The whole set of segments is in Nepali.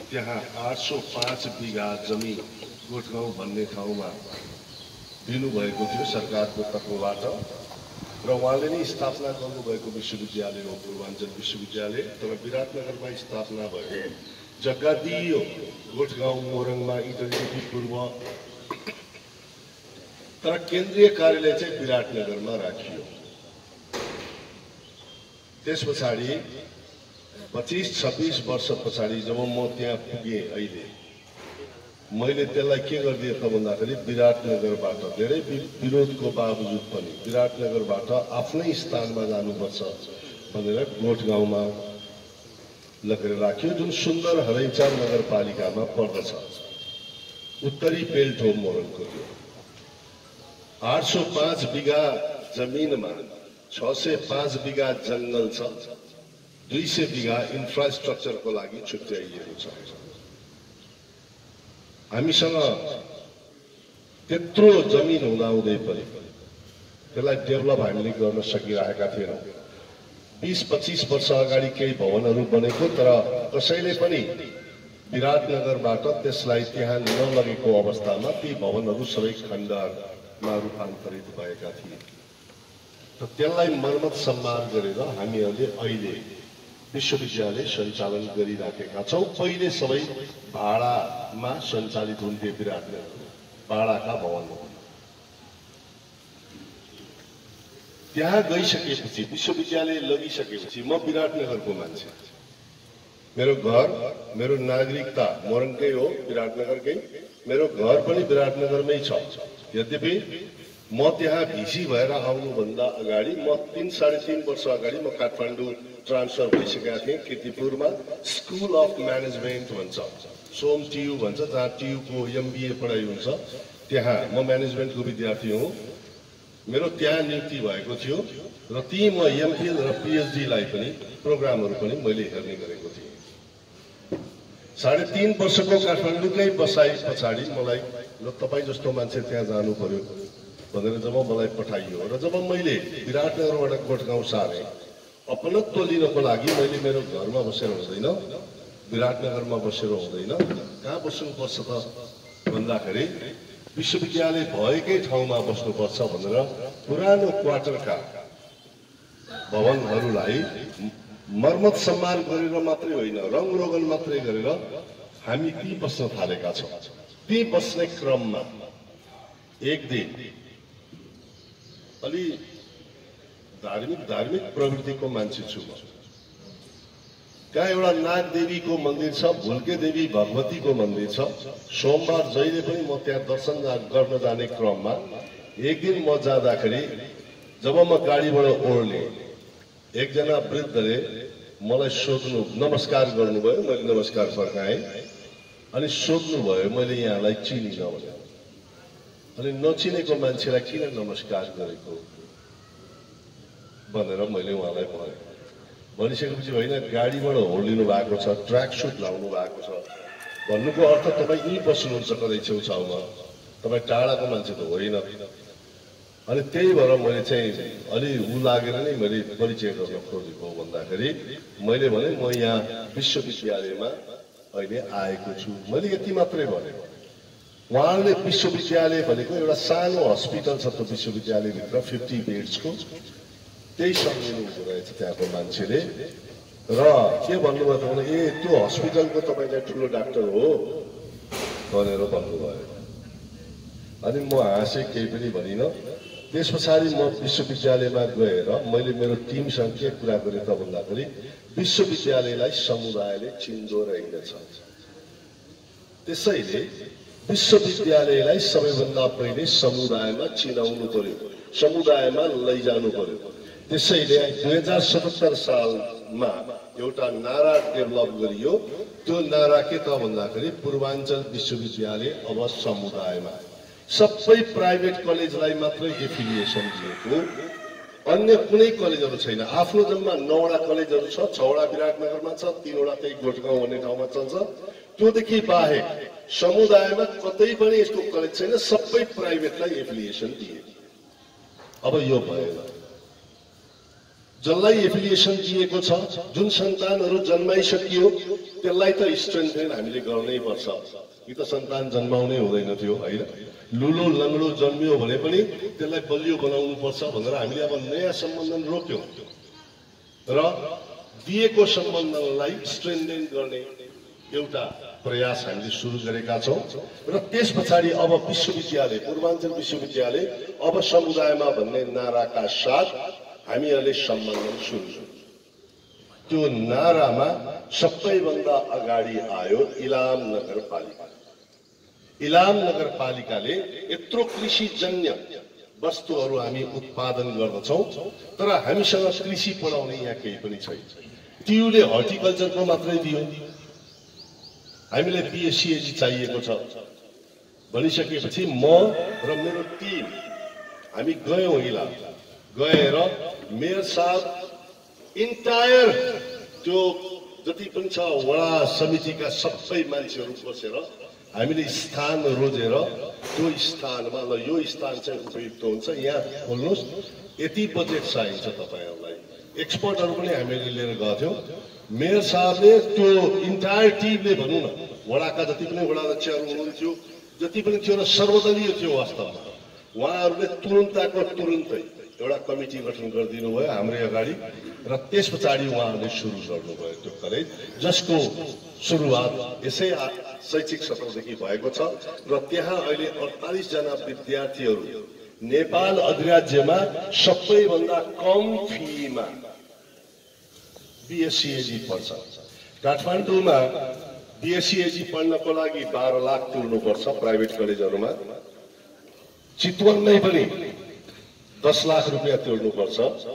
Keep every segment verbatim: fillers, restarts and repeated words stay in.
त्यहाँ आठ सौ पाँच बिघा जमिन गोठगाउँ भन्ने ठाउँमा दिनुभएको थियो सरकारको तर्फबाट र उहाँले नै स्थापना गर्नुभएको विश्वविद्यालय हो पूर्वाञ्चल विश्वविद्यालय। तर विराटनगरमा स्थापना भयो, जग्गा दिइयो गोठगाउँ मोरङमा इटरीदेखि पूर्व, तर केन्द्रीय कार्यालय चाहिँ विराटनगरमा राखियो। त्यस पछाडि पच्चीस छब्बीस वर्ष पछाडि जब म त्यहाँ पुगेँ अहिले, मैले त्यसलाई के गरिदिएँ त भन्दाखेरि विराटनगरबाट धेरै विरोधको बावजुद पनि विराटनगरबाट आफ्नै स्थानमा जानुपर्छ भनेर गोठगाउँमा लगेर राख्यो, जुन सुन्दर हरैचा नगरपालिकामा पर्दछ। उत्तरी बेल्ट हो मोरङको त्यो। आठ सौ पाँच बिघा जमिनमा छ सय पाँच बिघा जंगल छ, दुई सय बिघा इन्फ्रास्ट्रक्चरको लागि छुट्याइएको छ। हामीसँग त्यत्रो जमिन हुँदाहुँदै पनि त्यसलाई डेभलप हामीले गर्न सकिरहेका थिएनौँ। बीस पच्चीस वर्ष अगाडि केही भवनहरू बनेको, तर कसैले पनि विराटनगरबाट त्यसलाई त्यहाँ नलगेको अवस्थामा ती भवनहरू सबै खण्डमा रूपान्तरित भएका थिए। र त्यसलाई मर्मत सम्मान गरेर हामीहरूले अहिले विश्वविद्यालय सञ्चालन गरिराखेका छौँ। पहिले सबै भाडामा सञ्चालित हुन्थे विराटनगर, भाडाका भवन। त्यहाँ गइसकेपछि विश्वविद्यालय लगिसकेपछि म विराटनगरको मान्छे, मेरो घर मेरो नागरिकता मोरङकै हो, विराटनगरकै, मेरो घर पनि विराटनगरमै छ। यद्यपि म त्यहाँ भिसी भएर आउनुभन्दा अगाडि म तीन साढे तीन वर्ष अगाडि म काठमाडौँ ट्रान्सफर भइसकेका थिएँ किर्तिपुरमा। स्कुल अफ म्यानेजमेन्ट भन्छ, सोम टियु भन्छ, जहाँ टियुको एमबिए पढाइ हुन्छ, त्यहाँ म म्यानेजमेन्टको विद्यार्थी हुँ। मेरो त्यहाँ नियुक्ति भएको थियो र ती म एमफिल र पिएचडीलाई पनि प्रोग्रामहरू पनि मैले हेर्ने गरेको थिएँ। साढे तीन वर्षको काठमाडौँकै बसाइ पछाडि मलाई ल तपाईँ जस्तो मान्छे त्यहाँ जानु पर्यो भनेर जब मलाई पठाइयो र जब मैले विराटनगरबाट गोठगाउँ सारेँ, अपनत्व लिनको लागि मैले मेरो घरमा बसेर हुँदैन, विराटनगरमा बसेर हुँदैन, कहाँ बस्नुपर्छ त भन्दाखेरि विश्वविद्यालय भएकै ठाउँमा बस्नुपर्छ भनेर पुरानो क्वार्टरका भवनहरूलाई मर्मत सम्मान गरेर मात्रै होइन, रङरोगन मात्रै गरेर हामी ती बस्न थालेका छौँ। ती बस्ने क्रममा एक दिन अलि धार्मिक धार्मिक प्रवृत्तिको मान्छे छु म। त्यहाँ एउटा नागदेवीको मन्दिर छ, भुल्के देवी भगवतीको मन्दिर छ। सोमबार जहिले पनि म त्यहाँ दर्शन गर्न जाने क्रममा एक दिन म जाँदाखेरि जब म गाडीबाट ओर्लेँ, एकजना वृद्धले मलाई सोध्नु, नमस्कार गर्नुभयो, मैले नमस्कार फर्काएँ। अनि सोध्नुभयो मैले यहाँलाई चिनिन भने। अनि नचिनेको मान्छेलाई किन नमस्कार गरेको भनेर मैले उहाँलाई भने। भनिसकेपछि होइन, गाडीबाट होर्लिनु भएको छ, ट्र्याक सुट लाउनु भएको छ भन्नुको अर्थ तपाईँ यहीँ बस्नुहुन्छ कतै छेउछाउमा, तपाईँ टाढाको मान्छे त होइन। अनि त्यही भएर मैले चाहिँ अलि ऊ लागेर नै मैले परिचय गर्न खोजेको भन्दाखेरि मैले भने म यहाँ विश्वविद्यालयमा अहिले आएको छु, मैले यति मात्रै भने। उहाँले विश्वविद्यालय भनेको एउटा सानो हस्पिटल छ, त विश्वविद्यालयभित्र फिफ्टी बेड्सको, त्यही सम्झिनु हुँदो रहेछ त्यहाँको मान्छेले। र के भन्नुभयो त भने, ए त्यो हस्पिटलको तपाईँलाई ठुलो डाक्टर हो भनेर भन्नुभयो। अनि म हाँसेँ, केही पनि भनिनँ। त्यस पछाडि म विश्वविद्यालयमा गएर मैले मेरो टिमसँग के कुरा गरेँ त भन्दाखेरि विश्वविद्यालयलाई समुदायले चिन्दो रहेछ, त्यसैले विश्वविद्यालयलाई सबैभन्दा पहिले समुदायमा चिनाउनु पर्यो, समुदायमा लैजानु पर्यो। त्यसैले दुई हजार सतहत्तर सालमा एउटा नारा डेभलप गरियो। त्यो नारा के त भन्दाखेरि पूर्वाञ्चल विश्वविद्यालय अब समुदायमा। सबै प्राइभेट कलेजलाई मात्रै एफिलिएसन दिएको, अन्य कुनै कलेजहरू छैन। आफ्नो जम्मा नौवटा कलेजहरू छ, छवटा विराटनगरमा छ, तीनवटा त्यही गोठगाउँ भन्ने ठाउँमा चल्छ। त्योदेखि बाहेक समुदायमा कतै पनि यस्तो कलेज छैन, सबै प्राइभेटलाई एफिलिएसन दिए। अब यो भएन। जसलाई एफिलिएसन दिएको छ, जुन सन्तानहरू जन्माइसकियो त्यसलाई त स्ट्रेन्थेन हामीले गर्नै पर्छ। कि त सन्तान जन्माउनै हुँदैन थियो हैन, लुलो लङ्गडो जन्मियो भने पनि त्यसलाई बलियो बनाउनु पर्छ भनेर हामीले अब नयाँ सम्बन्धन रोक्यौं र दिएको सम्बन्धनलाई स्ट्रेन्थेन गर्ने एउटा प्रयास हामीले सुरु गरेका छौं। र त्यस पछाडि अब विश्वविद्यालय, पूर्वाञ्चल विश्वविद्यालय अब समुदायमा भन्ने नाराका साथ हामीहरूले सम्बन्धन सुरु गर्यौं। त्यो नारामा सबैभन्दा अगाडि आयो इलाम नगरपालिका। इलाम नगरपालिकाले यत्रो कृषिजन्य वस्तुहरू हामी उत्पादन गर्दछौं, तर हामीसँग कृषि पढाउने यहाँ केही पनि छैन। टियुले हर्टिकल्चरको मात्रै दियो, हामीले बिएससीएजी चाहिएको छ भनिसकेपछि म र मेरो टिम हामी गयौं इलाम। गएर मेयर साहब इन्टायर त्यो जति पनि छ वडा समितिका सबै मान्छेहरू बसेर हामीले स्थान रोजेर त्यो स्थानमा ल यो स्थान चाहिँ उपयुक्त हुन्छ, यहाँ खोल्नुहोस्, यति बजेट चाहिन्छ तपाईहरुलाई। एक्सपर्टहरू पनि हामीले लिएर गएको थियौं। मेयर साहबले त्यो इन्टायर टिमले भनौँ न, वडाका जति पनि वडा अध्यक्षहरू हुनुहुन्थ्यो, जति पनि थियो र सर्वदलीय थियो वास्तवमा, उहाँहरूले तुरुन्तको तुरुन्तै एउटा कमिटी गठन गरिदिनु भयो हाम्रै अगाडि र त्यस पछाडि उहाँहरूले सुरु गर्नुभयो त्यो कलेज, जसको सुरुवात यसै शैक्षिक सत्रदेखि भएको छ र त्यहाँ अहिले अडतालीस जना विद्यार्थीहरू नेपाल अधिराज्यमा सबैभन्दा कम फीमा बिएससीएजी पढ्छ। काठमाडौँमा बिएससीएजी पढ्नको लागि बाह्र लाख तिर्नुपर्छ प्राइभेट कलेजहरूमा, चितवनमै पनि दस लाख रुपियाँ तिर्नुपर्छ,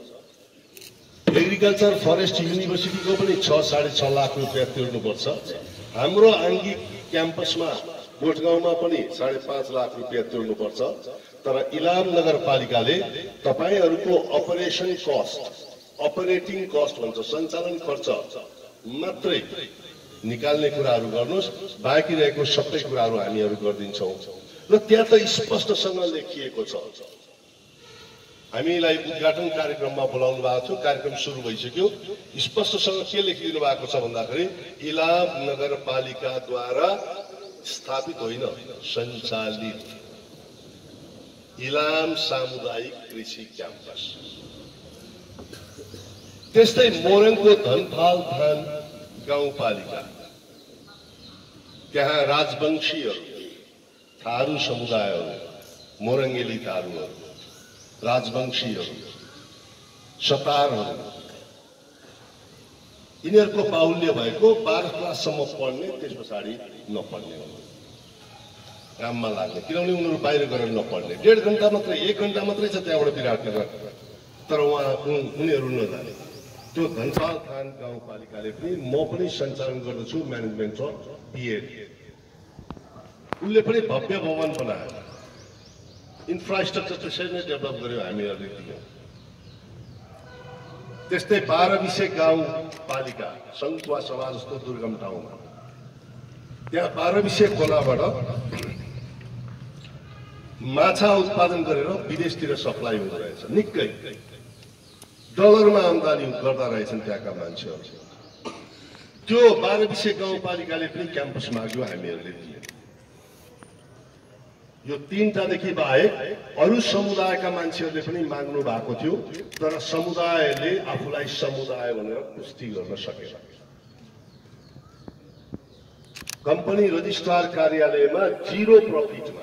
एग्रिकल्चर फरेस्ट युनिभर्सिटीको पनि छ साढे छ लाख रुपियाँ तिर्नुपर्छ, हाम्रो आङ्गी क्याम्पसमा गोठगाउँमा पनि साढे पाँच लाख रुपियाँ तिर्नुपर्छ। तर इलाम नगरपालिकाले तपाईहरूको अपरेसन कस्ट, अपरेटिङ कस्ट भन्छ, सञ्चालन खर्च मात्रै निकाल्ने कुराहरू गर्नुहोस्, बाँकी रहेको सबै कुराहरू हामीहरू गरिदिन्छौँ। र त्यहाँ त स्पष्टसँग लेखिएको छ। हामीलाई उद्घाटन कार्यक्रममा बोलाउनु भएको थियो, कार्यक्रम सुरु भइसक्यो। स्पष्टसँग के लेखिदिनु भएको छ भन्दाखेरि इलाम नगरपालिकाद्वारा स्थापित होइन, सञ्चालित इलाम सामुदायिक कृषि क्याम्पस। त्यस्तै मोरङको धनपाल थान गाउँपालिका, त्यहाँ राजवंशीहरू, थारू समुदायहरू, मोरङ्गेली थारूहरू, राजवंशीहरू, सतारहरू, यिनीहरूको बाहुल्य भएको बाह्र क्लाससम्म पढ्ने, त्यस पछाडि नपढ्ने काममा लाग्ने, किनभने उनीहरू बाहिर गएर नपढ्ने। डेढ घन्टा मात्रै, एक घन्टा मात्रै छ त्यहाँबाट विराटनगर, तर उहाँ उनीहरू नजाने। त्यो धनपाल थान गाउँपालिकाले पनि म पनि सञ्चालन गर्दछु, म्यानेजमेन्ट र बिएड। उनले पनि भव्य भवन बनायो, इन्फ्रास्ट्रक्चर त्यसरी नै डेभलप गर्यो, हामीहरूले दियौँ। त्यस्तै बाह्र विषय गाउँपालिका सङ्खुवा सभा जस्तो दुर्गम ठाउँमा, त्यहाँ बाह्र विषय खोलाबाट माछा उत्पादन गरेर विदेशतिर सप्लाई हुँदो रहेछ, निकै डलरमा आम्दानी गर्दा रहेछन् त्यहाँका मान्छेहरू। त्यो बाह्र विषय गाउँपालिकाले पनि क्याम्पस माग्यो, हामीहरूले दियौँ। यो तीनटादेखि बाहेक अरू समुदायका मान्छेहरूले पनि माग्नु भएको थियो, तर समुदायले आफूलाई समुदाय भनेर पुष्टि गर्न सकेन। कम्पनी रजिस्ट्रार कार्यालयमा जिरो प्रफिटमा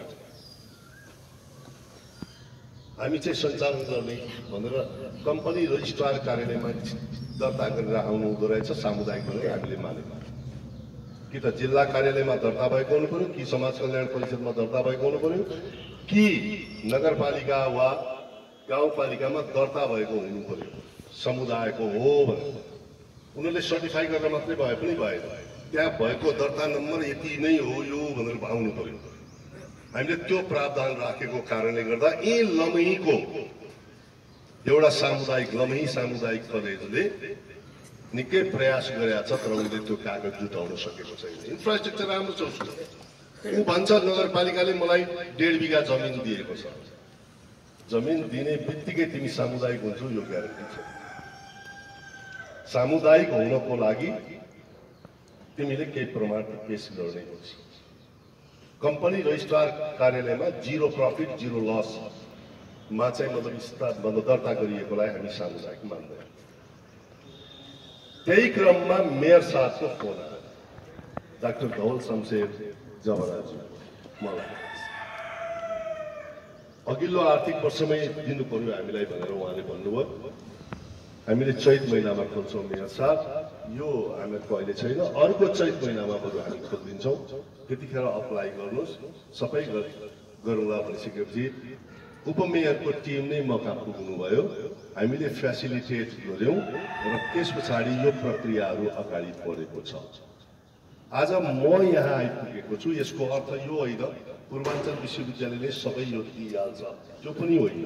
हामी चाहिँ सञ्चालन गर्ने भनेर कम्पनी रजिस्ट्रार कार्यालयमा दर्ता गरेर आउनु हुँदो रहेछ सामुदायिक भनेर हामीले मानेको। कि त जिल्ला कार्यालयमा दर्ता भएको हुनु पर्यो, कि समाज कल्याण परिषदमा दर्ता भएको हुनु पर्यो, कि नगरपालिका वा गाउँपालिकामा दर्ता भएको हुनु पर्यो, समुदायको हो भनेर। उनीहरूले सर्टिफाई गरेर मात्रै भए पनि भएन, त्यहाँ भएको दर्ता नम्बर यति नै हो यो भनेर आउनु पर्यो। हामीले त्यो प्रावधान राखेको कारणले गर्दा यी लमहीको एउटा सामुदायिक लमही सामुदायिक कलेजले निकै प्रयास गरेका छ, तर उनले त्यो कागज जुटाउन सकेको छैन। इन्फ्रास्ट्रक्चर राम्रो छ उसको। ऊ भन्छ नगरपालिकाले मलाई डेढ बिघा जमिन दिएको छ, जमिन दिने बित्तिकै तिमी सामुदायिक हुन्छौ यो ग्यारेन्टी छ। सामुदायिक हुनको लागि तिमीले केही प्रमाणित पेश गर्ने हुन्छ। कम्पनी रजिस्ट्रार कार्यालयमा जिरो प्रफिट जिरो लस मा चाहिँ मतलब मतलब दर्ता गरिएकोलाई हामी सामुदायिक मान्दैनौँ। त्यही क्रममा मेयर साहबको फोन आयो, डाक्टर धवल शमशेर जबराज्यू मलाई अघिल्लो आर्थिक वर्षमै दिनु पर्यो हामीलाई भनेर उहाँले भन्नुभयो। हामीले चैत महिनामा खोल्छौँ मेयर साहब, यो हामीहरूको अहिले छैन, अर्को चैत महिनामा बरु हामी खोलिदिन्छौँ, त्यतिखेर अप्लाई गर्नुहोस्, सबै गरौँला भनिसकेपछि उपमेयरको टिम नै मका पुग्नुभयो। हामीले फेसिलिटेट गऱ्यौँ र त्यस पछाडि यो प्रक्रियाहरू अगाडि बढेको छ। आज म यहाँ आइपुगेको छु, यसको अर्थ यो होइन पूर्वाञ्चल विश्वविद्यालयले सबै यो दिइहाल्छ, त्यो पनि होइन।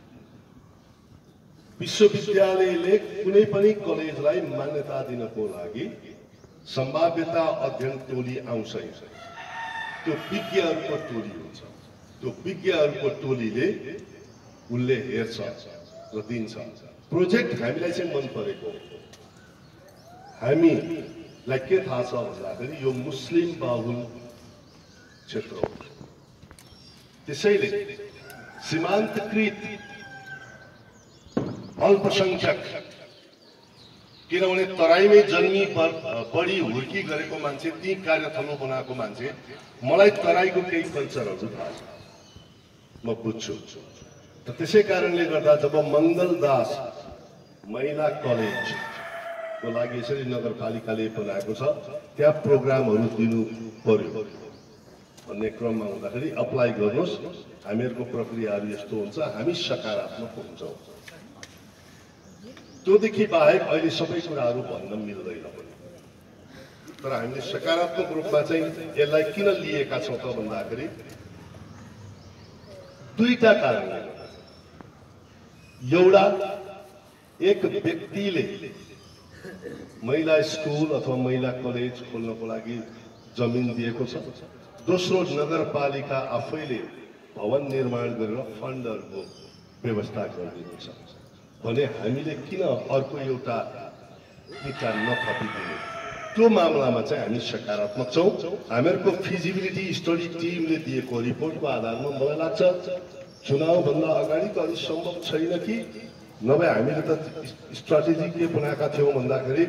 विश्वविद्यालयले कुनै पनि कलेजलाई मान्यता दिनको लागि सम्भाव्यता अध्ययन टोली आउँछ, त्यो विज्ञहरूको टोली हुन्छ। त्यो विज्ञहरूको टोलीले उसले हेर्छ र दिन्छ। प्रोजेक्ट हामीलाई चाहिँ मन परेको, हामीलाई के थाहा छ भन्दाखेरि यो मुस्लिम बाहुल क्षेत्र हो, त्यसैले सीमान्तकृत अल्पसंख्यक, किनभने तराईमै जन्मी बढी हुर्की गरेको मान्छे, ती कार्यथलो बनाएको मान्छे, मलाई तराईको केही कल्चरहरू थाहा छ, म बुझ्छु। त त्यसै कारणले गर्दा जब मङ्गलदास महिला कलेजको लागि यसरी नगरपालिकाले बनाएको छ, त्यहाँ प्रोग्रामहरू दिनु पर्यो भन्ने क्रममा हुँदाखेरि अप्लाई गर्नुहोस्, हामीहरूको प्रक्रियाहरू यस्तो हुन्छ, हामी सकारात्मक हुन्छौँ। त्योदेखि बाहेक अहिले सबै कुराहरू भन्न मिल्दैन, तर हामीले सकारात्मक रूपमा चाहिँ यसलाई किन लिएका छौँ त भन्दाखेरि दुईटा कारणले। एउटा, एक व्यक्तिले महिला स्कुल अथवा महिला कलेज खोल्नको लागि जमिन दिएको छ। दोस्रो, नगरपालिका आफैले भवन निर्माण गरेर फन्डहरूको व्यवस्था गरिदिएको छ भने हामीले किन अर्को एउटा इटा नथपिदिने? त्यो मामलामा चाहिँ हामी सकारात्मक छौँ। हामीहरूको फिजिबिलिटी स्टडी टिमले दिएको रिपोर्टको आधारमा मलाई लाग्छ चुनावभन्दा अगाडि त अलि सम्भव छैन कि नभए हामीले त स्ट्राटेजी के बनाएका थियौँ भन्दाखेरि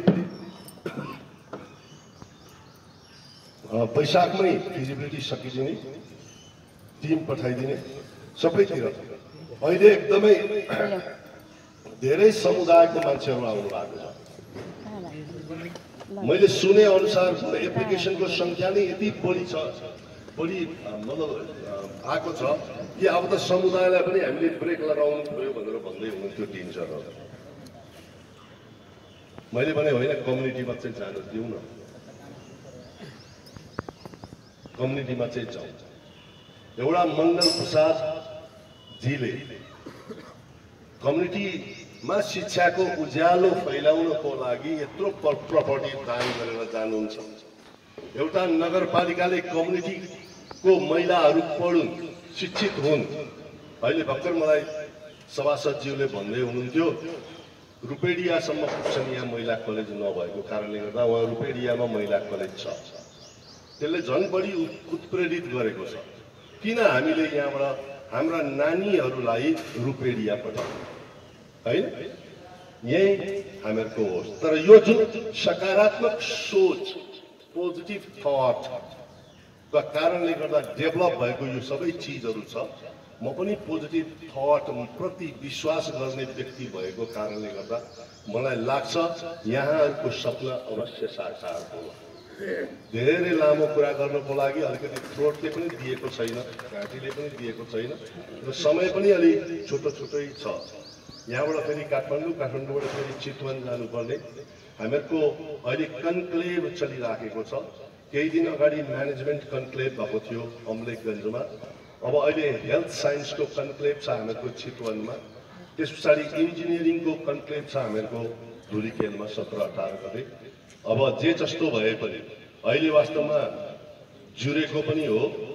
वैशाखमै फिजिबिलिटी सकिदिने, टिम पठाइदिने सबैतिर। अहिले एकदमै धेरै समुदायको मान्छेहरू आउनु भएको छ। मैले सुने अनुसार एप्लिकेसनको सङ्ख्या नै यति बढी छ, बढी मतलब आएको छ कि अब त समुदायलाई पनि हामीले ब्रेक लगाउनु पर्यो भनेर भन्दै हुनुहुन्थ्यो टिम सरहरू। मैले भने होइन, कम्युनिटीमा चाहिँ जान दिउँ न, कम्युनिटीमा चाहिँ जाउँ। एउटा मङ्गल प्रसाद जीले कम्युनिटीमा शिक्षाको उज्यालो फैलाउनको लागि यत्रो प्रपर्टी दान गरेर जानुहुन्छ। एउटा नगरपालिकाले कम्युनिटीको महिलाहरू पढुन्, शिक्षित हुन्। अहिले भर्खर मलाई सभासदज्यूले भन्दै हुनुहुन्थ्यो रुपेडियासम्म पुग्छन् यहाँ महिला कलेज नभएको कारणले गर्दा, उहाँ रुपेडियामा महिला कलेज छ, त्यसले झन् बढी उत्प्रेरित गरेको छ। किन हामीले यहाँबाट हाम्रा नानीहरूलाई रुपेडिया पठाउँ होइन? यही हामीहरूको होस्। तर यो जुन सकारात्मक सोच, पोजिटिभ थटका कारणले गर्दा डेभलप भएको यो सबै चिजहरू छ। म पनि पोजिटिभ थट प्रति विश्वास गर्ने व्यक्ति भएको कारणले गर्दा मलाई लाग्छ यहाँहरूको सपना अवश्य साकार होला। धेरै लामो कुरा गर्नको लागि अलिकति थ्रोटले पनि दिएको छैन, घाँटीले पनि दिएको छैन र समय पनि अलि छोटो छोटै छ। यहाँबाट फेरि काठमाडौँ, काठमाडौँबाट फेरि चितवन जानुपर्ने। हामीहरूको अहिले कन्क्लेभ चलिराखेको छ। केही दिन अगाडि म्यानेजमेन्ट कन्क्लेभ भएको थियो अम्लेखगञ्जमा, अब अहिले हेल्थ साइन्सको कन्क्लेभ छ हामीहरूको चितवनमा, त्यस पछाडि इन्जिनियरिङको कन्क्लेभ छ हामीहरूको धुलिखेलमा सत्र अठार गते। अब जे जस्तो भए पनि अहिले वास्तवमा जुरेको पनि हो,